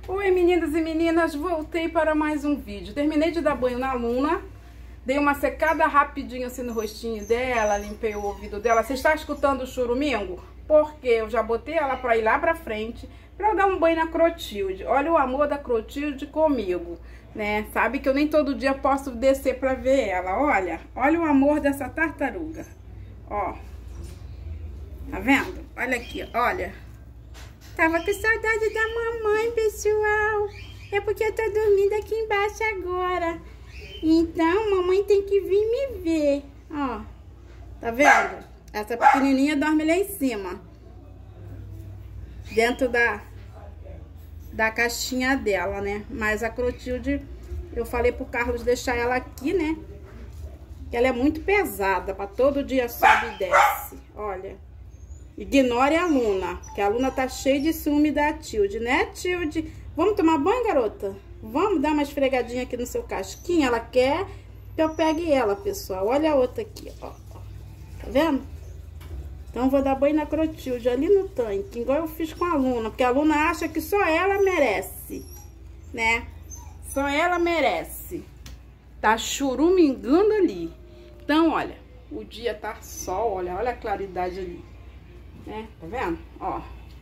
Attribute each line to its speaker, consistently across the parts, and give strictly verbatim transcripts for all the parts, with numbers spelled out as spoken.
Speaker 1: Oi meninas e meninas, voltei para mais um vídeo. Terminei de dar banho na Luna, dei uma secada rapidinho assim no rostinho dela, limpei o ouvido dela. Você está escutando o churumingo? Porque eu já botei ela para ir lá pra frente, para eu dar um banho na Crotilde. Olha o amor da Crotilde comigo, né? Sabe que eu nem todo dia posso descer para ver ela. Olha, olha o amor dessa tartaruga. Ó, tá vendo? Olha aqui, olha. Tava com saudade da mamãe, pessoal. É porque eu tô dormindo aqui embaixo agora. Então, mamãe tem que vir me ver. Ó, tá vendo? Essa pequenininha dorme lá em cima. Dentro da, da caixinha dela, né? Mas a Crotilde, eu falei pro Carlos deixar ela aqui, né? Que ela é muito pesada, pra todo dia sobe e desce. Olha. Ignore a Luna, que a Luna tá cheia de ciúme da Tilde, né, Tilde? Vamos tomar banho, garota? Vamos dar uma esfregadinha aqui no seu casquinho? Ela quer que eu pegue ela, pessoal. Olha a outra aqui, ó. Tá vendo? Então, vou dar banho na Crotilde ali no tanque, igual eu fiz com a Luna, porque a Luna acha que só ela merece, né? Só ela merece. Tá churumingando ali. Então, olha, o dia tá sol, olha, olha a claridade ali. Né? Tá vendo? Ó.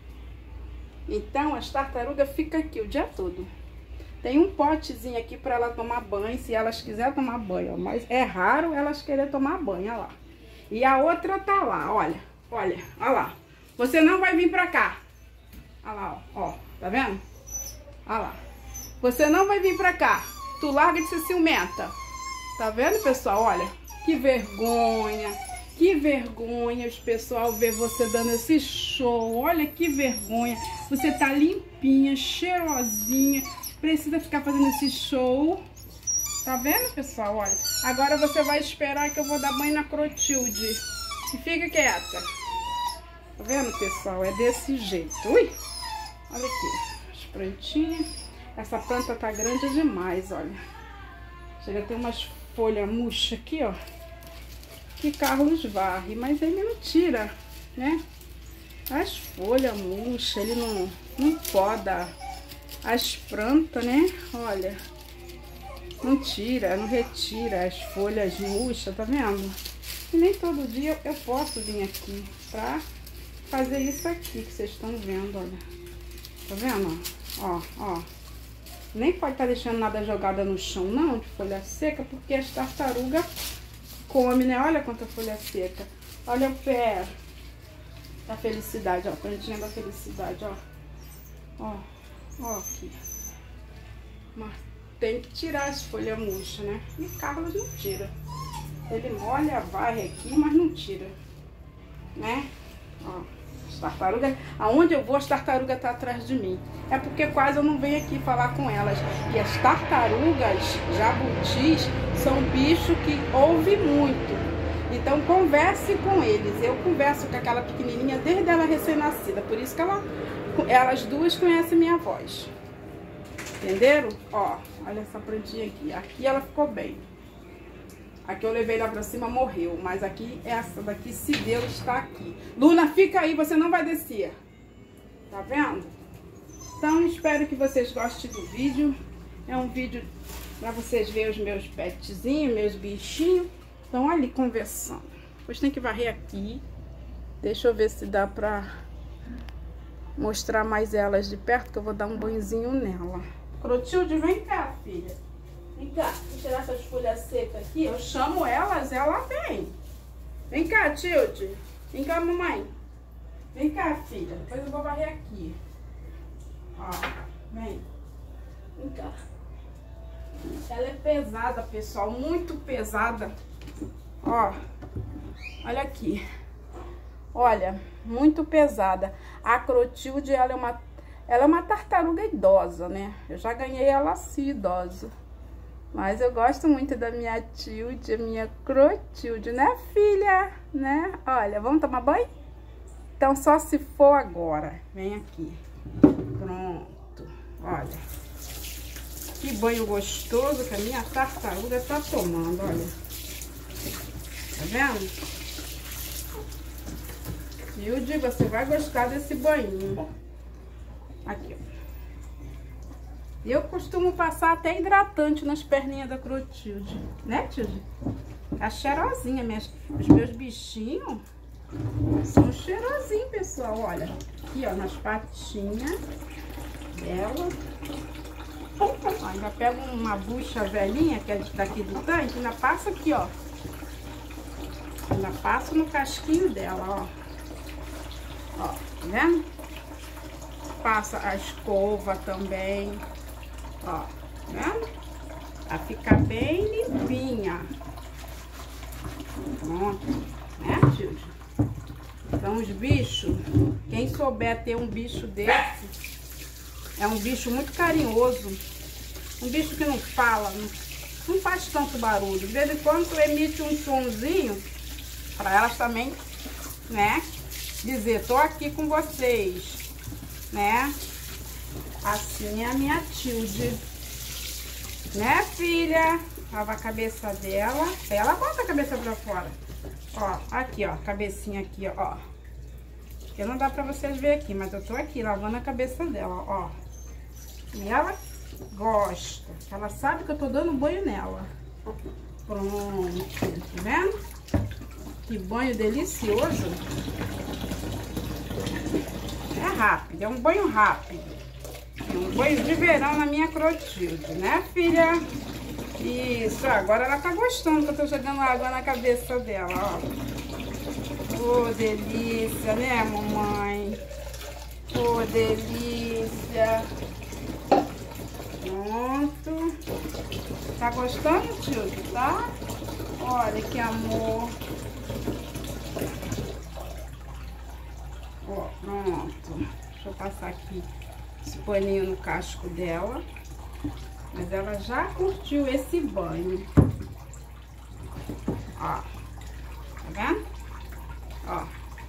Speaker 1: Então, as tartarugas ficam aqui o dia todo. Tem um potezinho aqui pra ela tomar banho, se elas quiserem tomar banho, ó. Mas é raro elas quererem tomar banho, ó lá. E a outra tá lá, olha. Olha, ó lá. Você não vai vir pra cá. Ó lá, ó. Ó, tá vendo? Ó lá. Você não vai vir pra cá. Tu larga de ser ciumenta. Tá vendo, pessoal? Olha. Que vergonha. Que vergonha os pessoal ver você dando esse show. Olha que vergonha. Você tá limpinha, cheirosinha. Precisa ficar fazendo esse show. Tá vendo, pessoal? Olha. Agora você vai esperar que eu vou dar banho na Crotilde. E fica quieta. Tá vendo, pessoal? É desse jeito. Ui! Olha aqui. As plantinhas. Essa planta tá grande demais, olha. Chega a ter umas folhas murchas aqui, ó. Que Carlos varre, mas ele não tira, né? As folhas murchas, ele não, não poda as plantas, né? Olha, não tira, não retira as folhas murchas, tá vendo? E nem todo dia eu posso vir aqui pra fazer isso aqui que vocês estão vendo, olha. Tá vendo? Ó, ó. Nem pode estar deixando nada jogada no chão, não, de folha seca, porque as tartarugas come, né? Olha quanta folha seca. Olha o pé da felicidade, ó. Plantinha da felicidade, ó. Ó, ó aqui. Mas tem que tirar as folhas murchas, né? E Carlos não tira. Ele molha, varre aqui, mas não tira. Né? Ó. As tartarugas, aonde eu vou, as tartarugas tá atrás de mim. É porque quase eu não venho aqui falar com elas. E as tartarugas, jabutis, são bichos que ouvem muito. Então converse com eles. Eu converso com aquela pequenininha desde ela recém-nascida. Por isso que ela, elas duas conhecem minha voz. Entenderam? Ó, olha essa plantinha aqui. Aqui ela ficou bem. Aqui eu levei lá pra cima, morreu. Mas aqui, essa daqui, se Deus está aqui. Luna, fica aí, você não vai descer. Tá vendo? Então, espero que vocês gostem do vídeo. É um vídeo pra vocês verem os meus petzinhos, meus bichinhos. Estão ali conversando. Depois tem que varrer aqui. Deixa eu ver se dá pra mostrar mais elas de perto, que eu vou dar um banhozinho nela. Crotilde, vem cá, filha. Vem cá, vou tirar essas folhas secas aqui. Eu chamo elas, ela vem. Vem cá, Tilde. Vem cá, mamãe. Vem cá, filha. Depois eu vou varrer aqui. Ó, vem. Vem cá. Ela é pesada, pessoal. Muito pesada. Ó, olha aqui. Olha, muito pesada. A Crotilde, ela é uma, ela é uma tartaruga idosa, né? Eu já ganhei ela assim, idosa. Mas eu gosto muito da minha Tilde, a minha Crotilde, né, filha? Né? Olha, vamos tomar banho? Então, só se for agora. Vem aqui. Pronto. Olha. Que banho gostoso que a minha tartaruga tá tomando, olha. Tá vendo? Tilde, você vai gostar desse banho. Aqui, ó. Eu costumo passar até hidratante nas perninhas da Clotilde, né, Tilde? Tá cheirosinha, minhas, os meus bichinhos são cheirosinhos, pessoal. Olha, aqui, ó, nas patinhas dela. Ó, ainda pego uma bucha velhinha, que é daqui do tanque, ainda passa aqui, ó. Ainda passo no casquinho dela, ó. Ó, tá vendo? Passa a escova também. Ó, tá vendo? Pra ficar bem limpinha. Pronto, né, Tilde? Então, os bichos, quem souber ter um bicho desse, é um bicho muito carinhoso. Um bicho que não fala, não, não faz tanto barulho. De vez em quando emite um sonzinho para elas também, né, dizer, tô aqui com vocês, né? Assim é a minha Tilde, né, filha? Lava a cabeça dela. Ela bota a cabeça pra fora. Ó, aqui, ó, cabecinha aqui, ó. Porque não dá pra vocês verem aqui, mas eu tô aqui lavando a cabeça dela, ó. E ela gosta. Ela sabe que eu tô dando banho nela. Pronto, tá vendo? Que banho delicioso. É rápido, é um banho rápido. É um banho de verão na minha Clotilde, né, filha? Isso, agora ela tá gostando que eu tô jogando água na cabeça dela, ó. Oh, delícia, né, mamãe? Oh, delícia. Pronto. Tá gostando, tio? Tá? Olha que amor. Ó, pronto. Deixa eu passar aqui esse paninho no casco dela. Mas ela já curtiu esse banho. Ó. Tá vendo? Ó.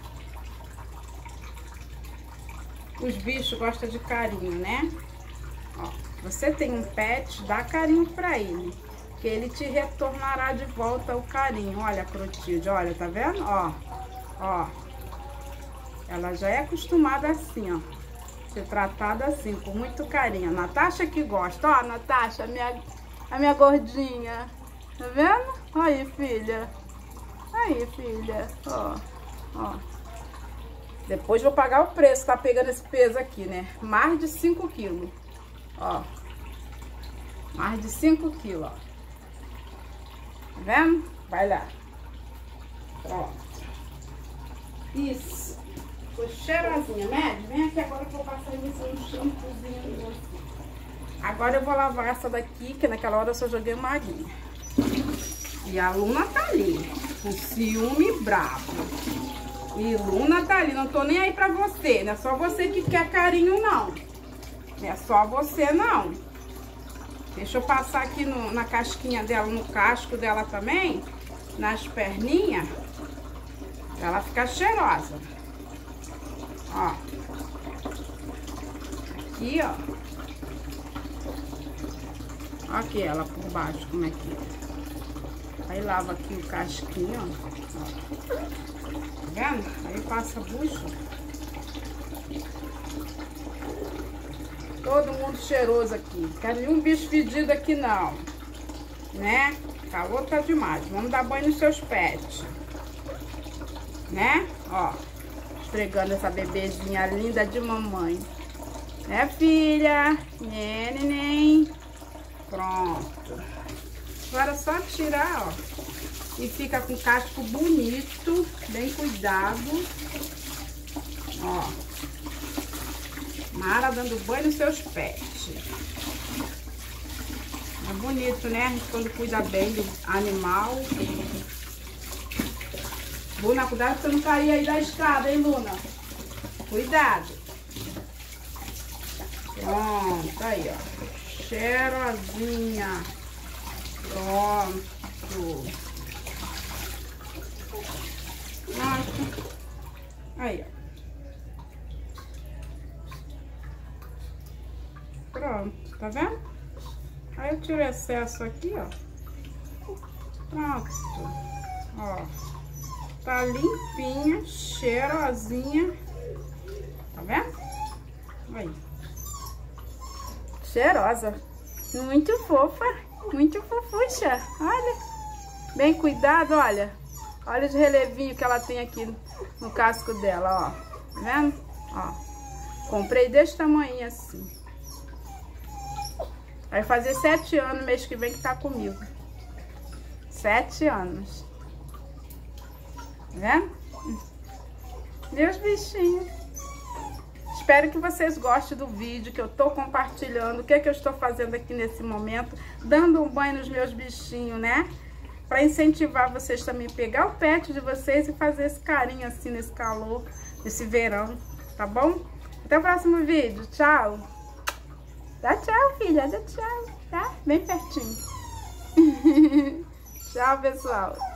Speaker 1: Os bichos gostam de carinho, né? Ó. Você tem um pet, dá carinho pra ele. Que ele te retornará de volta o carinho. Olha a Clotilde, olha, tá vendo? Ó. Ó. Ela já é acostumada assim, ó. Ser tratada assim, com muito carinho. A Natasha que gosta. Ó, Natasha, a minha, a minha gordinha. Tá vendo? Aí, filha. Aí, filha. Ó, ó. Depois vou pagar o preço, tá pegando esse peso aqui, né? Mais de cinco quilos. Ó. Mais de cinco quilos, ó. Tá vendo? Vai lá. Pronto. Isso. Ficou cheirosinha, né? Vem aqui agora que eu vou passar em você um shampoozinho em você. Agora eu vou lavar essa daqui, que naquela hora eu só joguei uma aguinha. E a Luna tá ali, com ciúme bravo. E Luna tá ali, não tô nem aí pra você, não é só você que quer carinho, não. Não é só você, não. Deixa eu passar aqui no, na casquinha dela, no casco dela também, nas perninhas, pra ela ficar cheirosa. Ó. Aqui, ó. Aqui ela por baixo, como é que é. Aí lava aqui o casquinho, ó. Ó. Tá vendo? Aí passa a bucha. Todo mundo cheiroso aqui. Não quero nenhum bicho fedido aqui, não. Né? Calor tá demais. Vamos dar banho nos seus pets. Né? Ó. Esfregando essa bebezinha linda de mamãe. Né, filha? Né, neném? Pronto. Agora é só tirar, ó. E fica com casco bonito. Bem cuidado. Ó. Mara dando banho nos seus pets. É bonito, né? A gente quando cuida bem do animal. Luna, cuidado pra você não cair aí da escada, hein, Luna? Cuidado. Pronto, aí, ó. Cheirosinha. Pronto. Nossa. Aí, ó. Pronto, tá vendo? Aí eu tiro o excesso aqui, ó. Pronto. Ó. Tá limpinha, cheirosinha. Tá vendo? Aí. Cheirosa. Muito fofa. Muito fofucha. Olha. Bem cuidado, olha. Olha os relevinhos que ela tem aqui no casco dela, ó. Tá vendo? Ó. Comprei desse tamanho assim. Vai fazer sete anos mês que vem que tá comigo. Sete anos. Tá vendo? Meus bichinhos. Espero que vocês gostem do vídeo que eu tô compartilhando. O que é que eu estou fazendo aqui nesse momento. Dando um banho nos meus bichinhos, né? Pra incentivar vocês também a pegar o pet de vocês e fazer esse carinho assim nesse calor, nesse verão. Tá bom? Até o próximo vídeo. Tchau. Dá tchau, filha. Dá tchau. Tá? Bem pertinho. Tchau, pessoal.